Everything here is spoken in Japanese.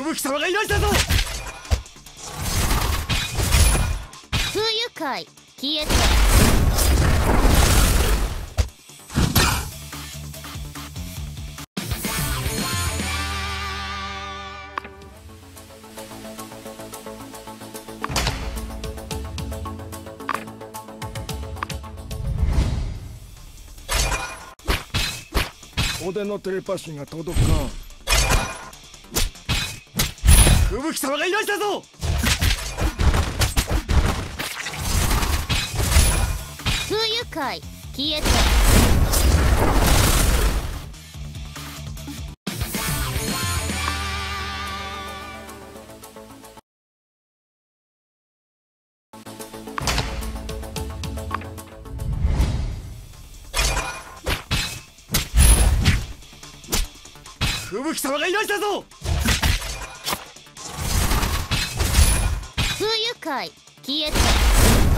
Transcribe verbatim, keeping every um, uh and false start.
吹雪様がいらしたぞ。 不愉快消えて。 おでのテレパシーが届かん。吹雪様がいらしたぞ。 不愉快消えて。 吹雪様がいらしたぞ。 不愉快消えて。